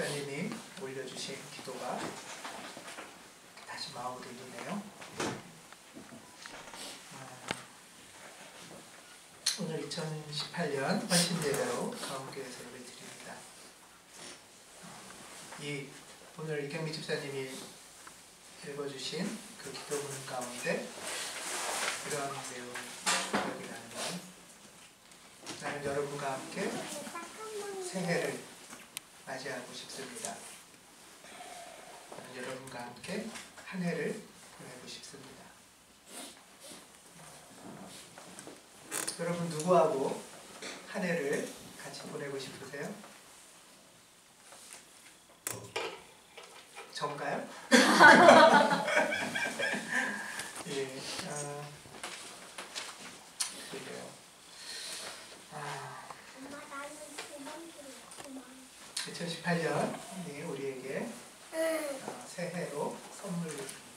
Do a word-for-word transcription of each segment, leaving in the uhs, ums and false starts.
집사님이 올려주신 기도가 다시 마음을 울리네요. 오늘 이천십팔 년 헌신예배로 가운교회에서 예배드립니다. 이 오늘 이경미 집사님이 읽어주신 그 기도문 가운데 이런 내용이 기억이 나는 나는 여러분과 함께 새해를 맞이하고 싶습니다. 나는 여러분과 함께 한 해를 보내고 싶습니다. 여러분 누구하고 한 해를 같이 보내고 싶으세요? 전가요? 예, 어, 그래요. 아, 이천십팔 년이 우리에게 어, 새해로 선물이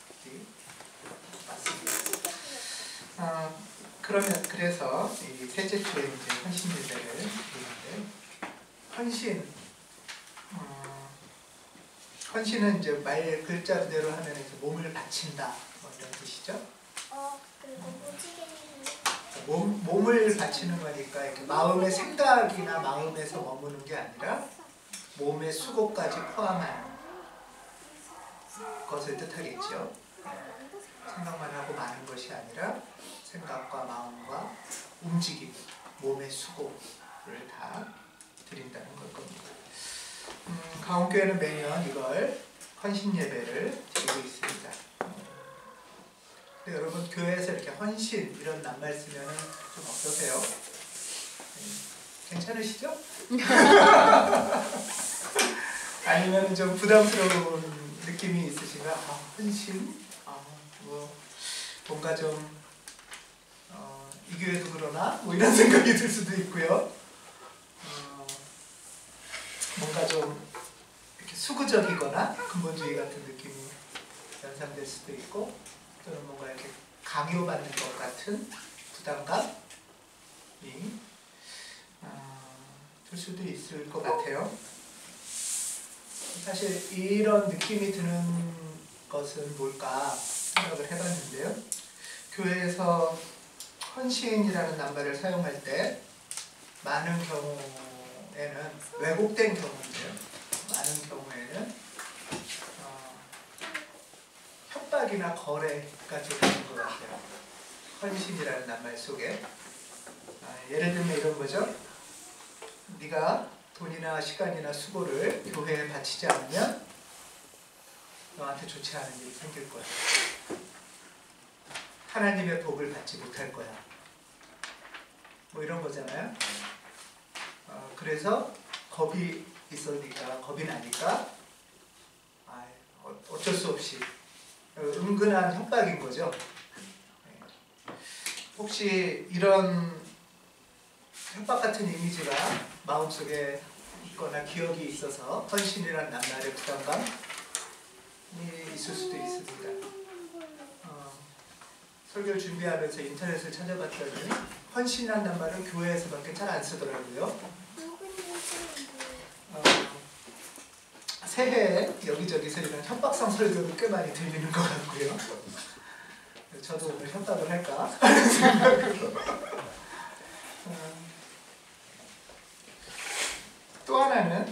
왔습니다. 어, 그러면 그래서 이 셋째 주에 이제 헌신 예배를 드리는데 헌신 어, 헌신은 이제 말 글자 그대로 하면 이제 몸을 바친다 뭐 이런 뜻이죠. 어 그리고 무지개 몸 몸을 바치는 거니까 이렇게 마음의 생각이나 마음에서 머무는 게 아니라 몸의 수고까지 포함한 것을 뜻하겠죠. 생각만 하고 마는 것이 아니라 생각과 마음과 움직임, 몸의 수고를 다 드린다는 걸 겁니다. 음, 가온교회는 매년 이걸 헌신 예배를 드리고 있습니다. 근데 여러분 교회에서 이렇게 헌신 이런 낱말 쓰면 좀 어떠세요? 괜찮으시죠? 아니면 좀 부담스러운 느낌이 있으신가? 아, 헌신? 아, 뭐 뭔가 좀 어, 이 교회도 그러나? 뭐 이런 생각이 들 수도 있고요. 어, 뭔가 좀 이렇게 수구적이거나 근본주의 같은 느낌이 연상될 수도 있고, 또는 뭔가 이렇게 강요받는 것 같은 부담감이 어, 들 수도 있을 것 같아요. 사실 이런 느낌이 드는 것은 뭘까 생각을 해봤는데요. 교회에서 헌신이라는 낱말을 사용할 때 많은 경우에는 왜곡된 경우인데요. 많은 경우에는 어, 협박이나 거래가 들어있는 것 같아요. 헌신이라는 낱말 속에. 아, 예를 들면 이런 거죠. 네가 돈이나 시간이나 수고를 교회에 바치지 않으면 너한테 좋지 않은 일이 생길 거야. 하나님의 복을 받지 못할 거야. 뭐 이런 거잖아요. 어, 그래서 겁이 있으니까, 겁이 나니까 아, 어쩔 수 없이 은근한 협박인 거죠. 혹시 이런 협박 같은 이미지가 마음속에 있거나 기억이 있어서 헌신이라는 낱말의 부담감이 있을 수도 있습니다. 어, 설교를 준비하면서 인터넷을 찾아봤더니 헌신이라는 낱말은 교회에서밖에 잘 안 쓰더라고요. 어, 새해에 여기저기서 이런 협박성 설교도 꽤 많이 들리는 것 같고요. 저도 오늘 협박을 할까 하는 생각으로. 어, 또 하나는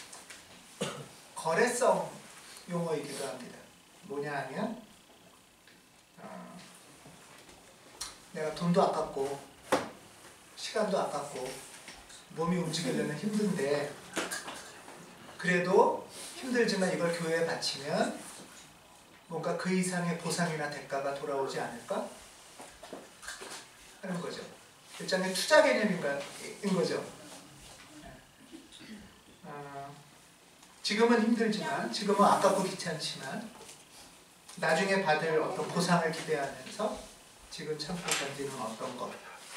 거래성 용어이기도 합니다. 뭐냐 하면 어, 내가 돈도 아깝고 시간도 아깝고 몸이 움직이려면 힘든데 그래도 힘들지만 이걸 교회에 바치면 뭔가 그 이상의 보상이나 대가가 돌아오지 않을까 하는 거죠. 일종의 투자 개념인 거죠. 어, 지금은 힘들지만, 지금은 아깝고 귀찮지만 나중에 받을 어떤 보상을 기대하면서 지금 참고 견디는 어떤 것,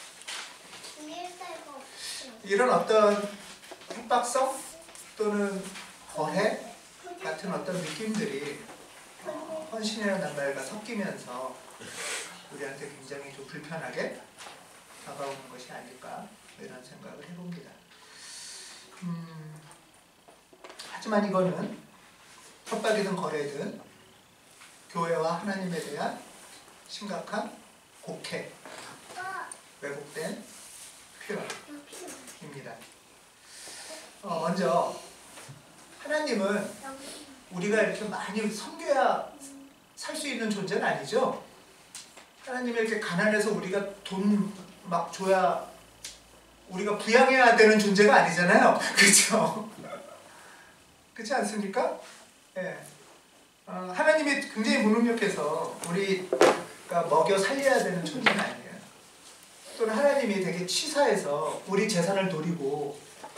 이런 어떤 협박성 또는 거래 같은 어떤 느낌들이 어, 헌신이라는 낱말과 섞이면서 우리한테 굉장히 좀 불편하게 다가오는 것이 아닐까 이런 생각을 해봅니다. 음, 하지만 이거는 협박이든 거래든 교회와 하나님에 대한 심각한 곡해, 아빠 왜곡된 여기 표현입니다. 어, 먼저 하나님은 여기 우리가 이렇게 많이 섬겨야 살 수 있는 존재는 아니죠. 하나님이 이렇게 가난해서 우리가 돈 막 줘야 우리가 부양해야 되는 존재가 아니잖아요. 그렇죠? 그렇지 않습니까? 예. 어, 하나님이 굉장히 무능력해서 우리가 먹여 살려야 되는 존재는 아니에요. 또는 하나님이 되게 치사해서 우리 재산을 노리고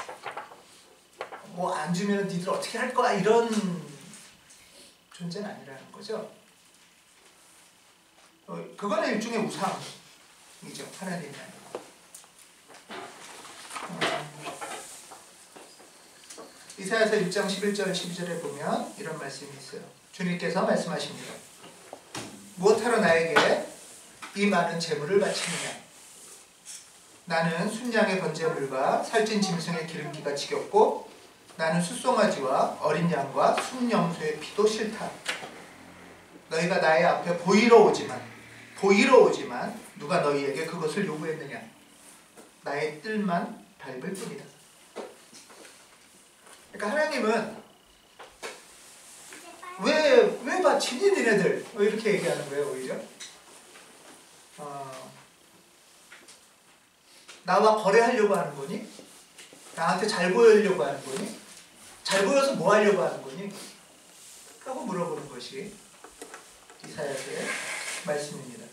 뭐 안 주면 니들 어떻게 할 거야 이런 존재는 아니라는 거죠. 어, 그거는 일종의 우상이죠. 하나님이 아니고. 어, 이사야서 일 장 십일 절 십이 절에 보면 이런 말씀이 있어요. 주님께서 말씀하십니다. 무엇하러 나에게 이 많은 재물을 바치느냐? 나는 순양의 번제물과 살찐 짐승의 기름기가 지겹고 나는 숫송아지와 어린 양과 순염소의 피도 싫다. 너희가 나의 앞에 보이러 오지만 보이러 오지만 누가 너희에게 그것을 요구했느냐? 나의 뜰만 밟을 뿐이다. 그러니까 하나님은 왜, 왜 바치니 니네들? 왜 이렇게 얘기하는 거예요 오히려? 어, 나와 거래하려고 하는 거니? 나한테 잘 보이려고 하는 거니? 잘 보여서 뭐 하려고 하는 거니? 라고 물어보는 것이 이사야서의 말씀입니다.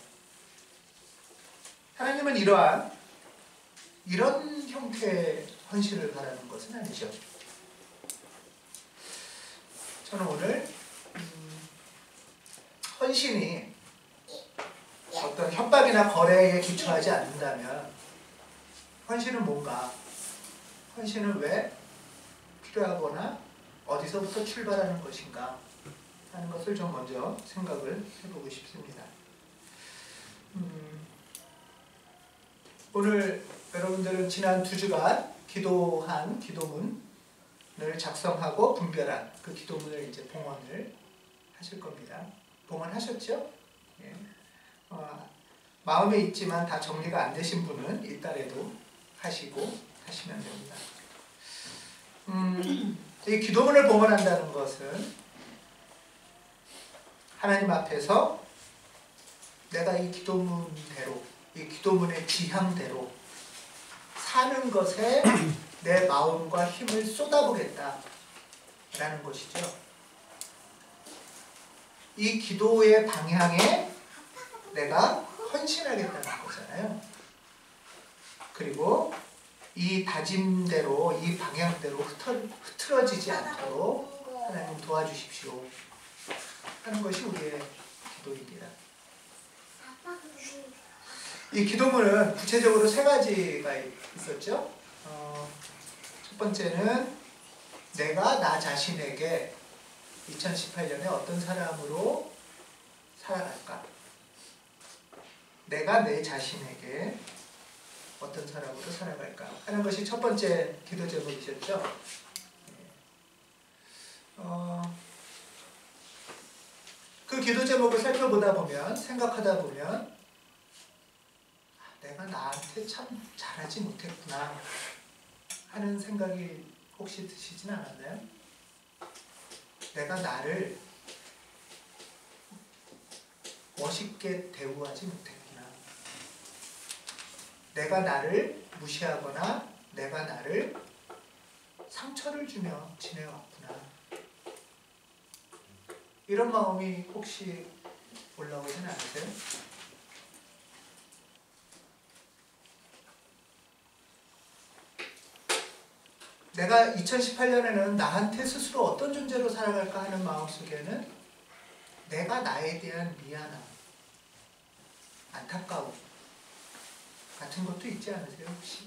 하나님은 이러한 이런 형태의 헌신을 바라는 것은 아니죠. 저는 오늘 음, 헌신이 어떤 협박이나 거래에 기초하지 않는다면 헌신은 뭔가? 헌신은 왜 필요하거나 어디서부터 출발하는 것인가 하는 것을 좀 먼저 생각을 해보고 싶습니다. 음, 오늘 여러분들은 지난 두 주간 기도한 기도문을 작성하고 분별한 그 기도문을 이제 봉헌을 하실 겁니다. 봉헌하셨죠? 예. 어, 마음에 있지만 다 정리가 안 되신 분은 이달에도 하시고 하시면 됩니다. 음, 이 기도문을 봉헌한다는 것은 하나님 앞에서 내가 이 기도문대로, 이 기도문의 지향대로 사는 것에 내 마음과 힘을 쏟아보겠다라는 것이죠. 이 기도의 방향에 내가 헌신하겠다는 거잖아요. 그리고 이 다짐대로, 이 방향대로 흐트러, 흐트러지지 않도록 하나님 도와주십시오 하는 것이 우리의 기도입니다. 이 기도문은 구체적으로 세 가지가 있었죠. 어, 첫 번째는 내가 나 자신에게 이천십팔 년에 어떤 사람으로 살아갈까? 내가 내 자신에게 어떤 사람으로 살아갈까 하는 것이 첫 번째 기도 제목이셨죠. 어, 그 기도 제목을 살펴보다 보면, 생각하다 보면 내가 나한테 참 잘하지 못했구나 하는 생각이 혹시 드시진 않았나요? 내가 나를 멋있게 대우하지 못했구나. 내가 나를 무시하거나 내가 나를 상처를 주며 지내왔구나. 이런 마음이 혹시 올라오진 않으세요? 내가 이천십팔 년에는 나한테 스스로 어떤 존재로 살아갈까 하는 마음속에는 내가 나에 대한 미안함, 안타까움 같은 것도 있지 않으세요 혹시?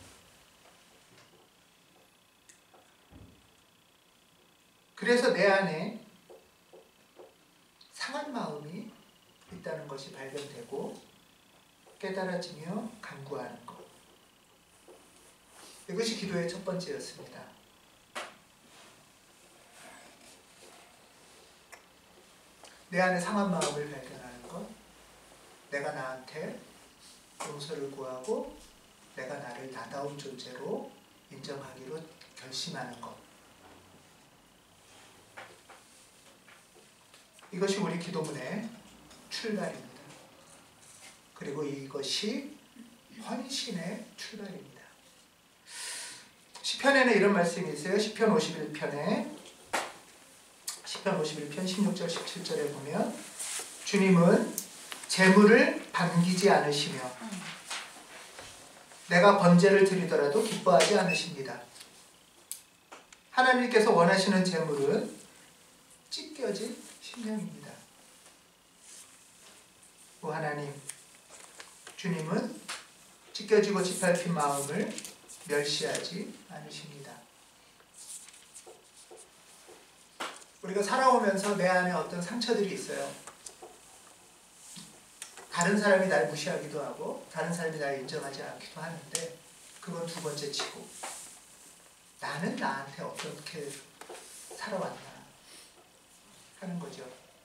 그래서 내 안에 상한 마음이 있다는 것이 발견되고 깨달아지며 간구하는 것. 이것이 기도의 첫 번째였습니다. 내 안에 상한 마음을 발견하는 것, 내가 나한테 용서를 구하고 내가 나를 나다운 존재로 인정하기로 결심하는 것. 이것이 우리 기도문의 출발입니다. 그리고 이것이 헌신의 출발입니다. 시편에는 이런 말씀이 있어요. 시편 오십일 편에 시편 오십일 편 십육 절 십칠 절에 보면 주님은 재물을 반기지 않으시며 내가 번제를 드리더라도 기뻐하지 않으십니다. 하나님께서 원하시는 재물은 찢겨진 심령입니다. 오 하나님, 주님은 찢겨지고 짓밟힌 마음을 멸시하지 않으십니다. 우리가 살아오면서 내 안에 어떤 상처들이 있어요. 다른 사람이 날 무시하기도 하고 다른 사람이 날 인정하지 않기도 하는데 그건 두 번째 치고 나는 나한테 어떻게 살아왔나 하는 거죠.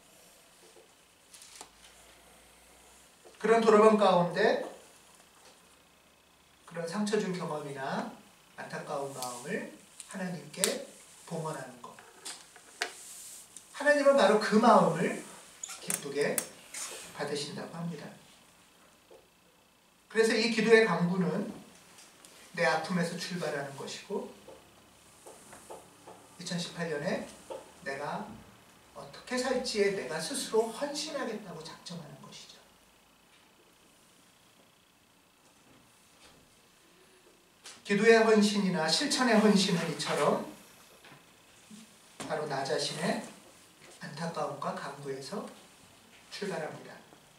그런 돌아봄 가운데 그런 상처 준 경험이나 안타까운 마음을 하나님께 봉헌하는 것. 하나님은 바로 그 마음을 기쁘게 받으신다고 합니다. 그래서 이 기도의 강구는 내 아픔에서 출발하는 것이고 이천십팔 년에 내가 어떻게 살지에 내가 스스로 헌신하겠다고 작정하는 것이죠. 기도의 헌신이나 실천의 헌신은 이처럼 바로 나 자신의 안타까움과 강구에서 출발합니다.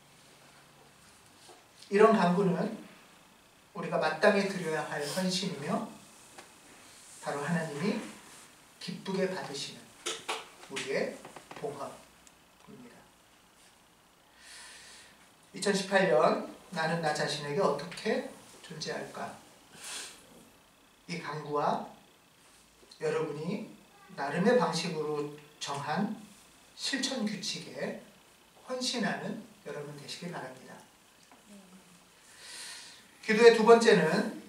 이런 강구는 우리가 마땅히 드려야 할 헌신이며 바로 하나님이 기쁘게 받으시는 우리의 봉헌입니다. 이천십팔 년 나는 나 자신에게 어떻게 존재할까? 이 강구와 여러분이 나름의 방식으로 정한 실천 규칙에 헌신하는 여러분 되시길 바랍니다. 기도의 두 번째는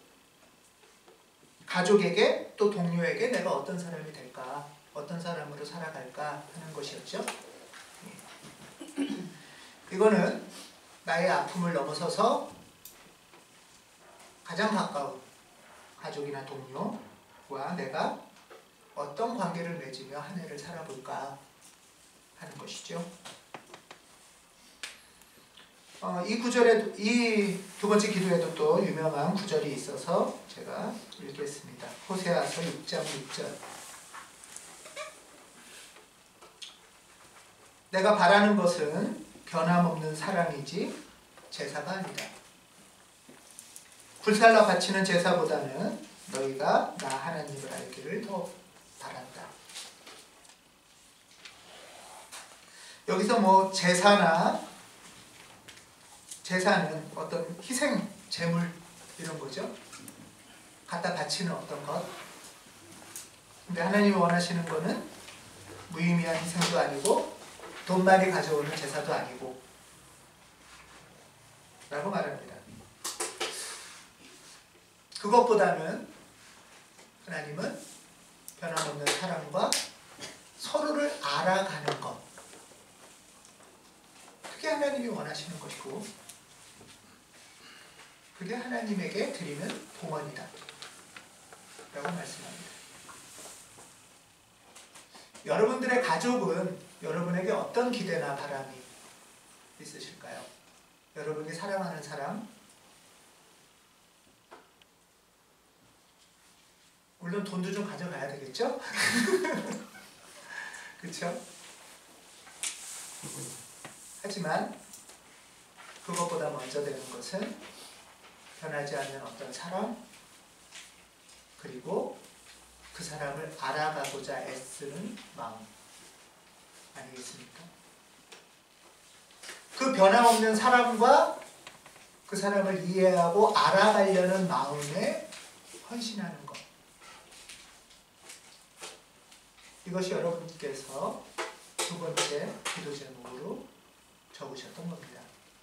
가족에게 또 동료에게 내가 어떤 사람이 될까, 어떤 사람으로 살아갈까 하는 것이었죠. 이거는 나의 아픔을 넘어서서 가장 가까운 가족이나 동료와 내가 어떤 관계를 맺으며 한 해를 살아볼까 하는 것이죠. 어, 이 구절에도, 이 두 번째 기도에도 또 유명한 구절이 있어서 제가 읽겠습니다. 호세아서 육 장 육 절. 내가 바라는 것은 변함없는 사랑이지 제사가 아니다. 불살라 바치는 제사보다는 너희가 나 하나님을 알기를 더 바란다. 여기서 뭐 제사나 제사는 어떤 희생, 제물 이런 거죠. 갖다 바치는 어떤 것. 근데 하나님이 원하시는 거는 무의미한 희생도 아니고 돈 많이 가져오는 제사도 아니고 라고 말합니다. 그것보다는 하나님은 변함없는 사랑과 서로를 알아가는 것. 그게 하나님이 원하시는 것이고 그게 하나님에게 드리는 봉헌이다 라고 말씀합니다. 여러분들의 가족은 여러분에게 어떤 기대나 바람이 있으실까요? 여러분이 사랑하는 사람, 물론 돈도 좀 가져가야 되겠죠? 그렇죠? 하지만 그것보다 먼저 되는 것은 변하지 않는 어떤 사람, 그리고 그 사람을 알아가고자 애쓰는 마음 아니겠습니까? 그 변함없는 사람과 그 사람을 이해하고 알아가려는 마음에 헌신하는 것. 이것이 여러분께서 두 번째 기도 제목으로 적으셨던 겁니다.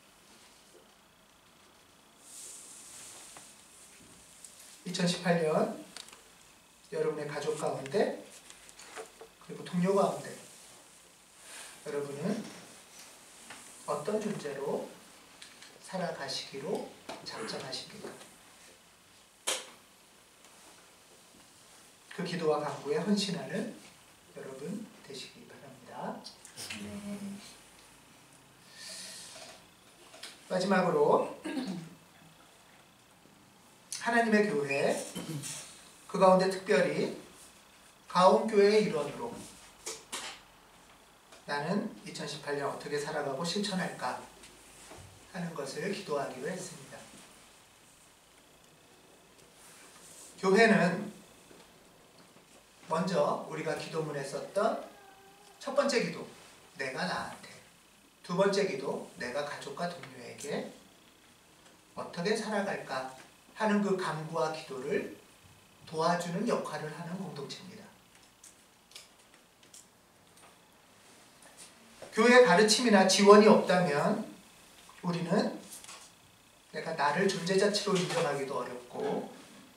이천십팔 년 여러분의 가족 가운데 그리고 동료 가운데 여러분은 어떤 존재로 살아가시기로 작정하십니까? 그 기도와 간구에 헌신하는 여러분 되시기 바랍니다. 네. 마지막으로 하나님의 교회, 그 가운데 특별히 가온교회의 일원으로 나는 이천십팔 년 어떻게 살아가고 실천할까 하는 것을 기도하기로 했습니다. 교회는 먼저 우리가 기도문에 썼던 첫 번째 기도, 내가 나한테, 두 번째 기도, 내가 가족과 동료에게 어떻게 살아갈까 하는 그 간구와 기도를 도와주는 역할을 하는 공동체입니다. 교회 가르침이나 지원이 없다면 우리는 내가 나를 존재 자체로 인정하기도 어렵고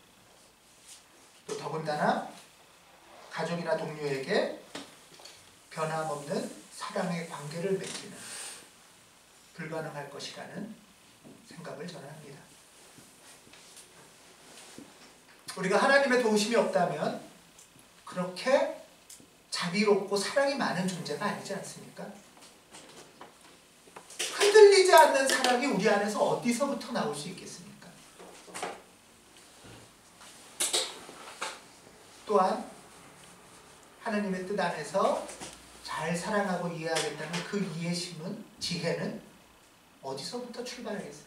또 더군다나 가족이나 동료에게 변함없는 사랑의 관계를 맺기는 불가능할 것이라는 생각을 저는 합니다. 우리가 하나님의 도우심이 없다면 그렇게 자비롭고 사랑이 많은 존재가 아니지 않습니까? 흔들리지 않는 사랑이 우리 안에서 어디서부터 나올 수 있겠습니까? 또한 하나님의 뜻 안에서 잘 사랑하고 이해하겠다는 그 이해심은, 지혜는 어디서부터 출발하겠습니까?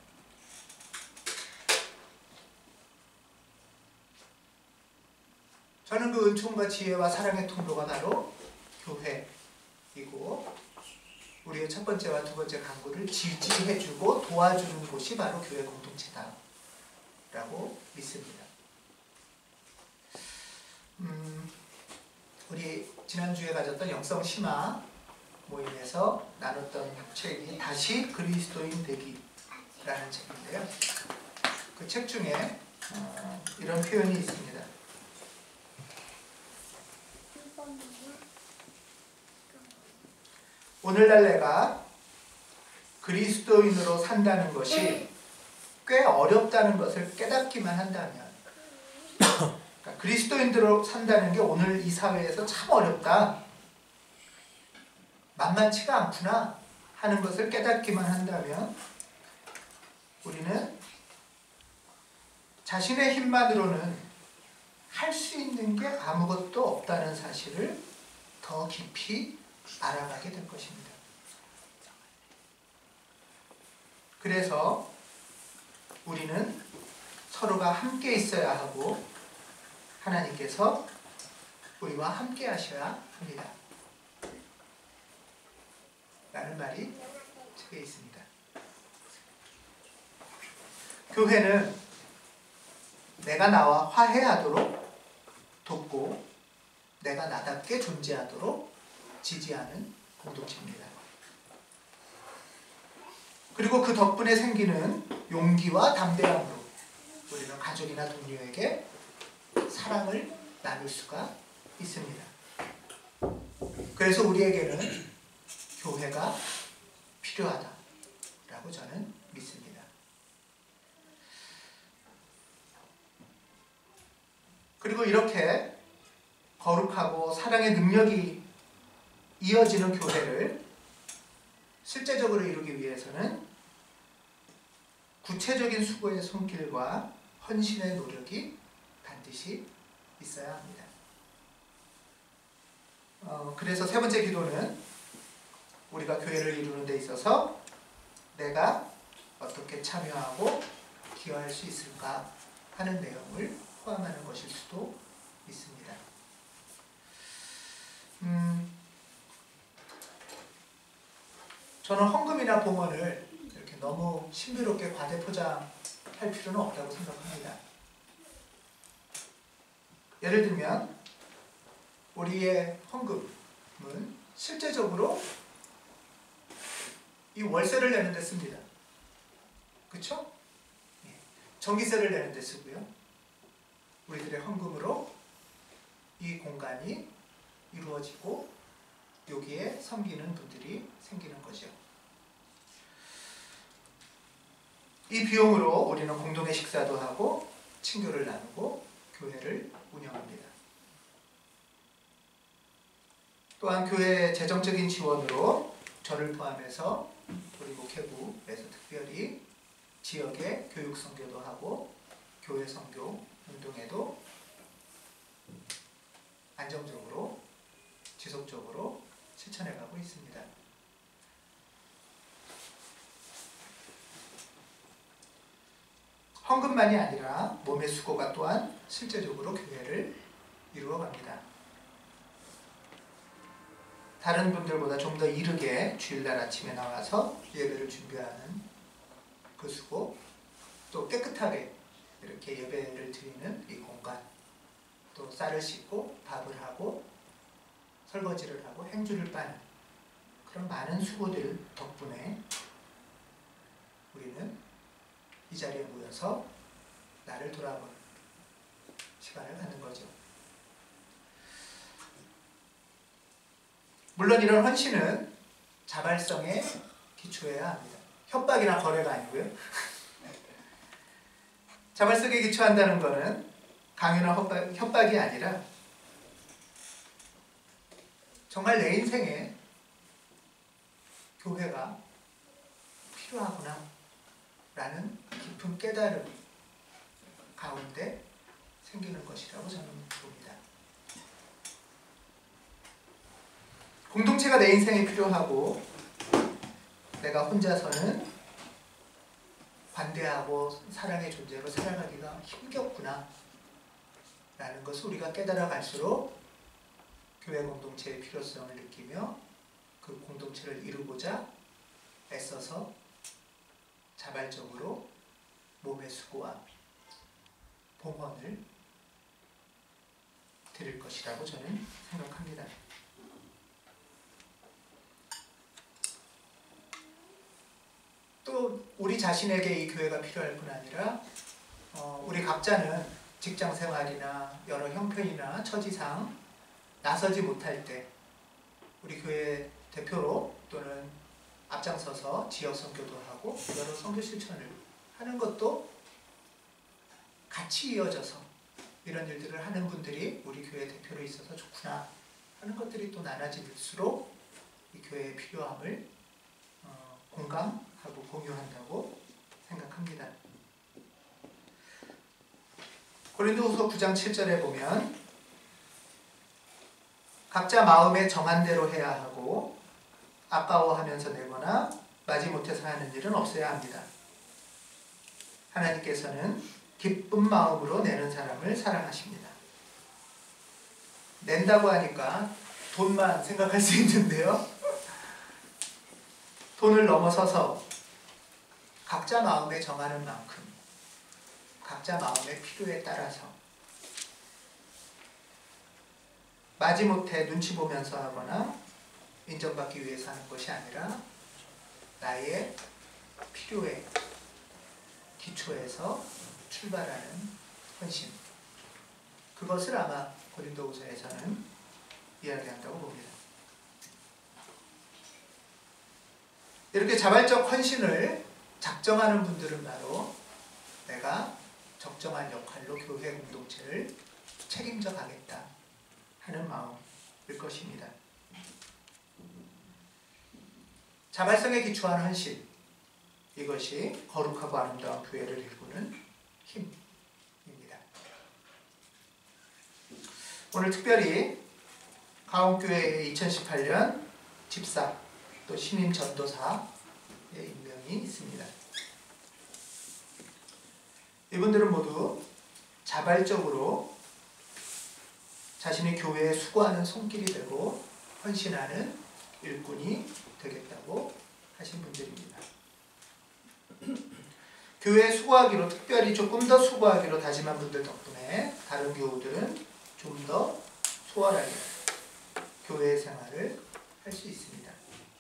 저는 그 은총과 지혜와 사랑의 통로가 바로 교회이고 우리의 첫 번째와 두 번째 간구를 지지해주고 도와주는 곳이 바로 교회 공동체다 라고 믿습니다. 음, 우리 지난주에 가졌던 영성 심화 모임에서 나눴던 책이 다시 그리스도인 되기라는 책인데요. 그 책 중에 어, 이런 표현이 있습니다. 오늘날 내가 그리스도인으로 산다는 것이 꽤 어렵다는 것을 깨닫기만 한다면, 그러니까 그리스도인으로 산다는 게 오늘 이 사회에서 참 어렵다, 만만치가 않구나 하는 것을 깨닫기만 한다면 우리는 자신의 힘만으로는 할 수 있는 게 아무것도 없다는 사실을 더 깊이 알아가게 될 것입니다. 그래서 우리는 서로가 함께 있어야 하고 하나님께서 우리와 함께 하셔야 합니다. 라는 말이 책에 있습니다. 교회는 내가 나와 화해하도록 돕고 내가 나답게 존재하도록 지지하는 공동체입니다. 그리고 그 덕분에 생기는 용기와 담대함으로 우리는 가족이나 동료에게 사랑을 나눌 수가 있습니다. 그래서 우리에게는 교회가 필요하다라고 저는 믿습니다. 그리고 이렇게 거룩하고 사랑의 능력이 이어지는 교회를 실제적으로 이루기 위해서는 구체적인 수고의 손길과 헌신의 노력이 반드시 있어야 합니다. 어, 그래서 세 번째 기도는 우리가 교회를 이루는 데 있어서 내가 어떻게 참여하고 기여할 수 있을까 하는 내용을 포함하는 것일 수도 있습니다. 음, 저는 헌금이나 봉헌을 이렇게 너무 신비롭게 과대포장할 필요는 없다고 생각합니다. 예를 들면 우리의 헌금은 실제적으로 이 월세를 내는 데 씁니다. 그쵸? 예. 전기세를 내는 데 쓰고요. 우리들의 헌금으로 이 공간이 이루어지고 여기에 섬기는 분들이 생기는 거죠. 이 비용으로 우리는 공동의 식사도 하고 친교를 나누고 교회를 운영합니다. 또한 교회 재정적인 지원으로 저를 포함해서 우리 목회부에서 특별히 지역의 교육 선교도 하고 교회 선교 운동에도 안정적으로 지속적으로 실천해 가고 있습니다. 헌금만이 아니라 몸의 수고가 또한 실제적으로 교회를 이루어갑니다. 다른 분들보다 좀 더 이르게 주일날 아침에 나와서 예배를 준비하는 그 수고, 또 깨끗하게 이렇게 예배를 드리는 이 공간, 또 쌀을 씻고 밥을 하고 설거지를 하고 행주를 빠는 그런 많은 수고들 덕분에 우리는 이 자리에 모여서 나를 돌아보는 시간을 갖는 거죠. 물론 이런 헌신은 자발성에 기초해야 합니다. 협박이나 거래가 아니고요. 자발성에 기초한다는 것은 강요나 협박, 협박이 아니라 정말 내 인생에 교회가 필요하구나 라는 깊은 깨달음 가운데 생기는 것이라고 저는 봅니다. 공동체가 내 인생에 필요하고 내가 혼자서는 관대하고 사랑의 존재로 살아가기가 힘겹구나 라는 것을 우리가 깨달아갈수록 교회 공동체의 필요성을 느끼며 그 공동체를 이루고자 애써서 자발적으로 몸의 수고와 봉헌을 드릴 것이라고 저는 생각합니다. 또 우리 자신에게 이 교회가 필요할 뿐 아니라 어, 우리 각자는 직장 생활이나 여러 형편이나 처지상 나서지 못할 때 우리 교회 대표로 또는 앞장서서 지역 선교도 하고 여러 선교 실천을 하는 것도 같이 이어져서 이런 일들을 하는 분들이 우리 교회 대표로 있어서 좋구나 하는 것들이 또 나눠질수록 이 교회의 필요함을 어, 공감하고 공유한다고 생각합니다. 고린도후서 구 장 칠 절에 보면 각자 마음에 정한 대로 해야 하고 아까워하면서 내거나 마지못해서 하는 일은 없어야 합니다. 하나님께서는 기쁜 마음으로 내는 사람을 사랑하십니다. 낸다고 하니까 돈만 생각할 수 있는데요. 돈을 넘어서서 각자 마음에 정하는 만큼 각자 마음의 필요에 따라서 마지못해 눈치 보면서 하거나 인정받기 위해서 하는 것이 아니라 나의 필요에 기초해서 출발하는 헌신, 그것을 아마 고린도후서에서는 이야기한다고 봅니다. 이렇게 자발적 헌신을 작정하는 분들은 바로 내가 적정한 역할로 교회 공동체를 책임져 가겠다 하는 마음일 것입니다. 자발성에 기초한 헌신, 이것이 거룩하고 아름다운 교회를 이루는 힘입니다. 오늘 특별히 가온교회의 이천십팔 년 집사 또 신임 전도사의 임명이 있습니다. 이분들은 모두 자발적으로 자신의 교회에 수고하는 손길이 되고 헌신하는 일꾼이 되겠다고 하신 분들입니다. 교회에 수고하기로, 특별히 조금 더 수고하기로 다짐한 분들 덕분에 다른 교우들은 좀 더 수월하게 교회 생활을 할 할 수 있습니다.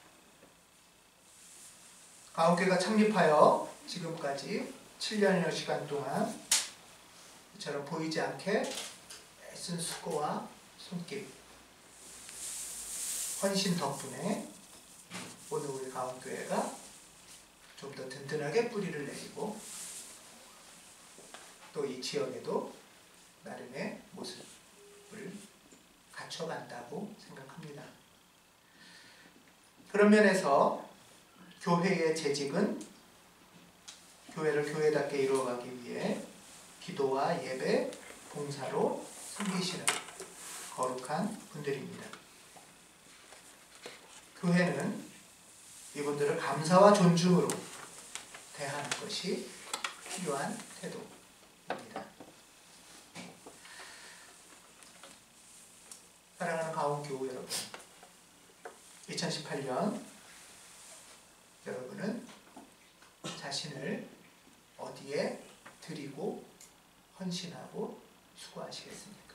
가온교회가 창립하여 지금까지 칠 년여 시간 동안 이처럼 보이지 않게 애쓴 수고와 손길, 헌신 덕분에 오늘 우리 가온교회가 좀 더 든든하게 뿌리를 내리고 또 이 지역에도 나름의 모습을 갖춰간다고 생각합니다. 그런 면에서 교회의 재직은 교회를 교회답게 이루어가기 위해 기도와 예배, 봉사로 섬기시는 거룩한 분들입니다. 교회는 이분들을 감사와 존중으로 대하는 것이 필요한 태도입니다. 사랑하는 가온교우 여러분, 이천십팔 년 여러분은 자신을 어디에 드리고 헌신하고 수고하시겠습니까?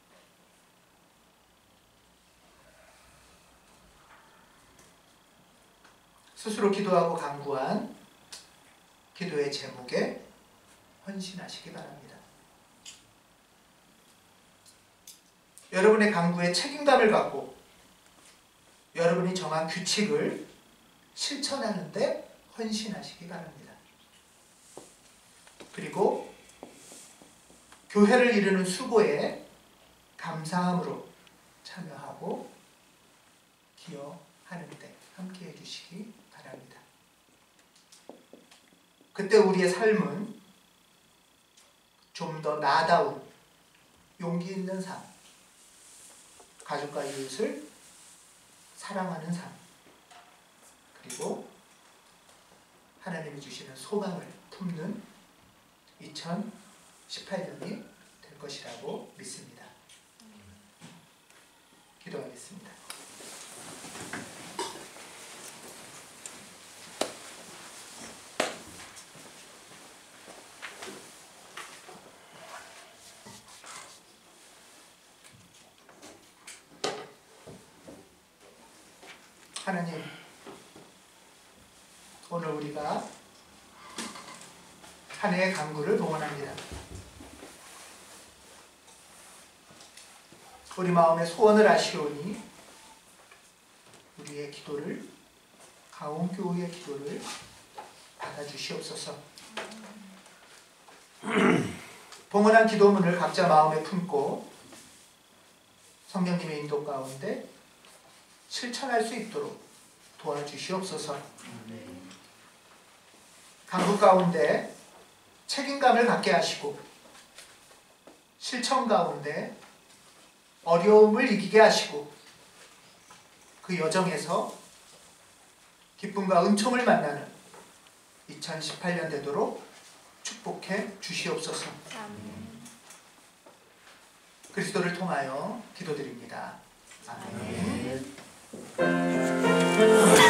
스스로 기도하고 간구한 기도의 제목에 헌신하시기 바랍니다. 여러분의 간구에 책임감을 갖고 여러분이 정한 규칙을 실천하는 데 헌신하시기 바랍니다. 그리고 교회를 이루는 수고에 감사함으로 참여하고 기여하는 데 함께 해주시기 바랍니다. 그때 우리의 삶은 좀 더 나다운 용기 있는 삶, 가족과 이웃을 사랑하는 삶, 그리고 하나님이 주시는 소망을 품는 이천십팔 년이 될 것이라고 믿습니다. 기도하겠습니다. 하나님, 오늘 우리가 한 해의 간구를 동원합니다. 우리 마음의 소원을 아시오니 우리의 기도를, 가온교우의 기도를 받아주시옵소서. 봉헌한 기도문을 각자 마음에 품고 성령님의 인도 가운데 실천할 수 있도록 도와주시옵소서. 간구 가운데 책임감을 갖게 하시고 실천 가운데 어려움을 이기게 하시고 그 여정에서 기쁨과 은총을 만나는 이천십팔 년 되도록 축복해 주시옵소서. 그리스도를 통하여 기도드립니다. 아멘.